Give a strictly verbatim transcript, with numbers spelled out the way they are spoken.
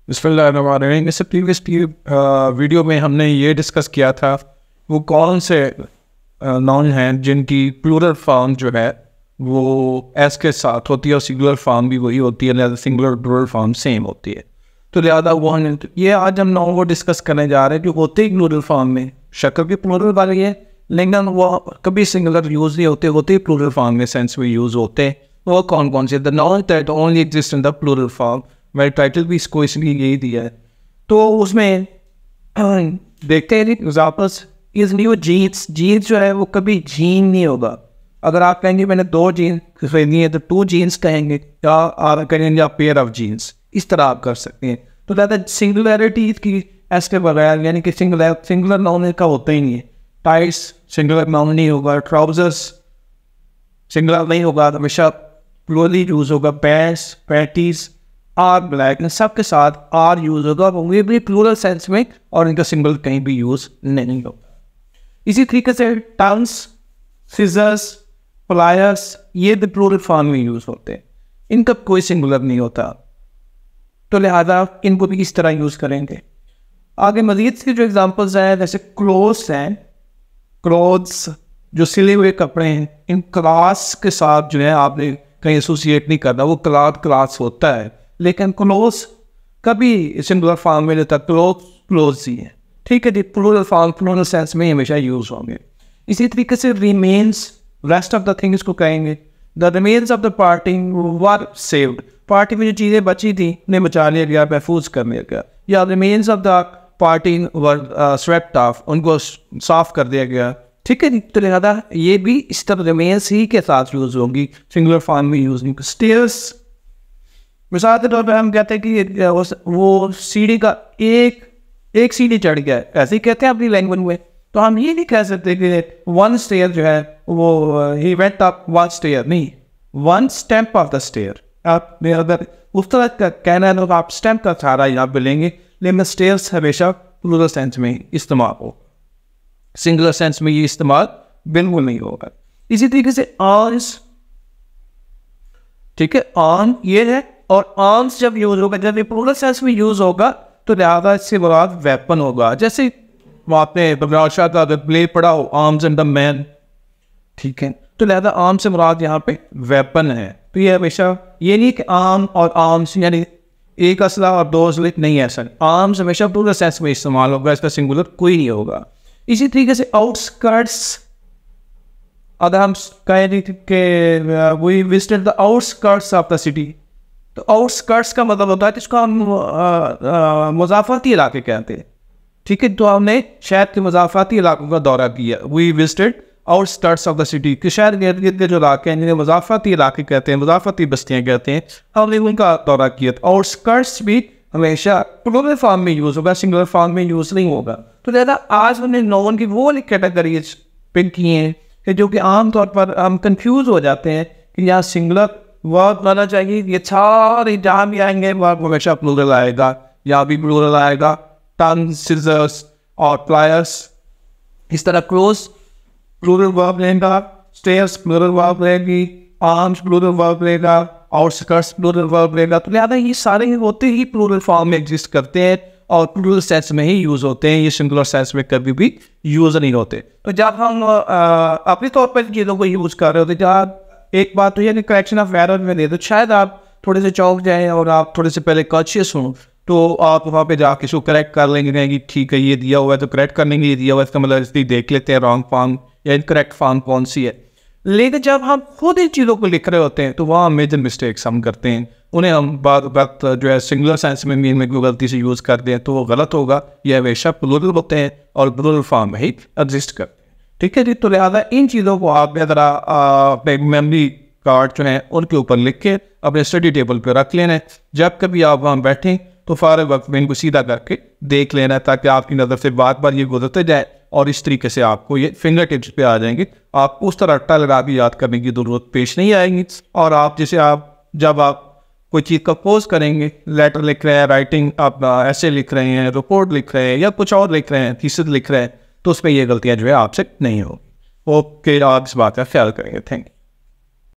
बिस्मिल्लाहिर्रहमानिर्रहीम। इससे previous video में हमने ये डिस्कस किया था वो कौन से नाउन हैं जिनकी प्लूरल फॉर्म जो है वो एस के साथ होती है और सिंगुलर फॉर्म भी वही होती है, लिहाजा सिंगुलर प्लूरल फॉर्म सेम होती है। तो लिहाजा वो हम ये आज हम नाउन को डिस्कस करने जा रहे हैं जो होते ही प्लूरल फॉर्म में, शक्ल भी प्लूरल वाली है लेकिन वो कभी सिंगुलर यूज़ नहीं होते, होते ही प्लूरल फॉर्म में सेंस में यूज़ होते हैं। वो कौन कौन से? The noun that only exist in the plural form. मेरा टाइटल भी इसको इसलिए यही दिया है। तो उसमें देखते हैं एग्जाम्पल्स। इस न्यू जीन्स, जीन्स जो है वो कभी जीन नहीं होगा। अगर आप कहेंगे मैंने दो जीन्स खरीदी है तो टू जीन्स कहेंगे, या आप कहेंगे या पेयर ऑफ जीन्स, इस तरह आप कर सकते हैं। तो ज़्यादा सिंगुलरिटी की एस के बगैर यानी कि सिंगुलर सिंगुलर नाउन का होता ही नहीं है। टाइट्स सिंगुलर नाउन नहीं होगा, ट्राउजर्स सिंगुलर नहीं होगा, हमेशा प्लूरली यूज़ होगा। पैंट्स, पैंटीज, आर ब्लैक, इन सब के साथ आर यूज़ होगा, वो भी प्लूरल सेंस में, और इनका सिंगल कहीं भी यूज़ नहीं होगा। इसी तरीके से टंग्स, सीजर्स, प्लायर्स, ये भी प्लूरल फॉर्म में यूज़ होते हैं, इनका कोई सिंगुलर नहीं होता। तो लिहाजा इनको भी इस तरह यूज़ करेंगे। आगे मजीद से जो एग्जांपल्स हैं जैसे क्लोथ्स हैं, क्लोथ्स जो सिले हुए कपड़े हैं, इन क्लास के साथ जो है आपने कहीं एसोसिएट नहीं करना, वो क्लाथ क्लास होता है, लेकिन क्लोथ्स कभी सिंगुलर फॉर्म में लेता, क्लोथ क्लोथ्स ही है, ठीक है जी। प्लूरल फॉर्म प्लूरल सेंस में हमेशा यूज़ होंगे। इसी तरीके से remains, rest of the things को कहेंगे the remains of the party were saved. Party में जो चीज़ें बची थी उन्हें बचा लिया गया, महफूज कर लिया गया। या remains of the party were swept off, उनको साफ कर दिया गया, ठीक है। तो लिहाजा ये भी इस तरह रिमेन्स ही के साथ यूज़ होंगी, सिंगुलर फॉर्म में यूज़ नहीं। स्टेयर्स, मिसाल के तौर पर हम कहते हैं कि वो सीढ़ी का एक एक सीढ़ी चढ़ गया, ऐसे ही कहते हैं अपनी लैंग्वेज में। तो हम ये नहीं कह सकते कि वन स्टेयर जो है वो he went up one stair, नहीं, one step of the stair. आप अगर उस तरह का कहना है तो आप स्टेप का सहारा यहाँ पे लेंगे, लेकिन स्टेयर्स हमेशा प्लूरल सेंस में इस्तेमाल हो, सिंगुलर सेंस में ये इस्तेमाल बिल्कुल नहीं होगा। इसी तरीके से आर्म्स, ठीक है, आर्म ये है, और आर्म्स जब यूज होगा, जब ये प्लूरल सेंस में यूज होगा तो लिहाजा इससे मुराद वेपन होगा। जैसे आपने बगरार शाह का अगर प्ले पढ़ा हो, आर्म्स एंड द मैन, ठीक है, तो लिहाजा आर्म से मुराद यहाँ पे वेपन है। तो ये हमेशा ये नहीं कि आर्म और आर्म्स यानी एक असला और दो असले, नहीं, ऐसा आर्म्स हमेशा प्लूरल सेंस में इस्तेमाल होगा, इसका सिंगुलर कोई नहीं होगा। इसी तरीके से आउटस्कर्ट्स, अगर हम कहें कि we visited the outskirts of the city, तो आउटस्कर्ट्स का मतलब होता है जिसको हम मुज़ाफ़ाती इलाके कहते हैं, ठीक है। तो हमने शहर के मुज़ाफ़ाती इलाकों का दौरा किया, we visited outskirts of the city, कि शहर के इर्द गिर्द के जो इलाके हैं जिन्हें मुज़ाफ़ाती इलाके कहते हैं, मुज़ाफ़ाती बस्तियाँ कहते हैं, हमने उनका दौरा किया। तो आउटस्कर्ट्स भी हमेशा प्लूरल फॉर्म में यूज़ होगा, सिंगुलर फॉर्म में यूज़ नहीं होगा। तो ज़्यादा आज हमने नॉन की वो कैटेगरीज पिक की हैं कि जो कि आमतौर पर हम कंफ्यूज हो जाते हैं कि यहाँ सिंगुलर वर्ब लाना चाहिए, ये सारे जहाँ भी आएंगे वर्ब हमेशा प्लूरल आएगा, यहाँ भी प्लूरल आएगा। टंग, सिजर्स और प्लायर्स, इस तरह क्लोज प्लूरल वर्ब लेगा, स्टेयर्स प्लूरल वर्ब लेगी, आर्म्स प्लूरल वर्ब लेगा, आउटस्कर्ट्स प्लूरल वर्ब लेगा। तो लिहाजा ये सारे होते ही प्लूरल फॉर्म में एग्जिस्ट करते हैं और प्लूरल सेंस में ही यूज़ होते हैं, ये सिंगुलर सेंस में कभी भी यूज़ नहीं होते। तो जब हम अपने तौर पर चीज़ों को यूज़ कर रहे होते, जब एक बात तो ये करेक्शन ऑफ एरर में दे, तो शायद आप थोड़े से चौंक जाएं और आप थोड़े से पहले कॉन्शियस हों, तो आप वहाँ पे जाके इसको करेक्ट कर लेंगे, कहेंगे ठीक है ये दिया हुआ है तो करेक्ट कर लेंगे, ये दिया हुआ है इसका मतलब इसलिए देख लेते हैं रॉन्ग फॉर्म या इनकरेक्ट फॉर्म कौन सी है। लेकिन जब हम खुद इन चीज़ों को लिख रहे होते हैं तो वहाँ मेजर मिस्टेक्स हम करते हैं, उन्हें हम बात बात जो है सिंगुलर सेंस में मीन में गलती से यूज़ कर दें तो वो गलत होगा। ये हमेशा प्लूरल होते हैं और प्लूरल फॉर्म में ही एग्जिस्ट करते हैं, ठीक है जी। तो लिहाजा इन चीज़ों को आप ज़रा अपने मेमोरी कार्ड जो है उनके ऊपर लिख के अपने स्टडी टेबल पे रख लेना है। जब कभी आप वहाँ बैठें तो फारे वक्त में इनको सीधा करके देख लेना है, ताकि आपकी नज़र से बार बार ये गुजरते जाए और इस तरीके से आपको ये फिंगर टिप्स पे आ जाएंगे। आप उस तरह अट्टा लगा भी याद करने की ज़रूरत पेश नहीं आएगी। और आप जैसे आप जब आप कोई चीज़ का पोज करेंगे, लेटर लिख रहे हैं, राइटिंग आप ऐसे लिख रहे हैं, रिपोर्ट लिख रहे हैं या कुछ और लिख रहे हैं, थीसिस लिख रहे हैं, तो उसमें ये गलतियाँ जो है आपसे नहीं होगी। ओके, आप इस बात का ख्याल करेंगे। Thank you.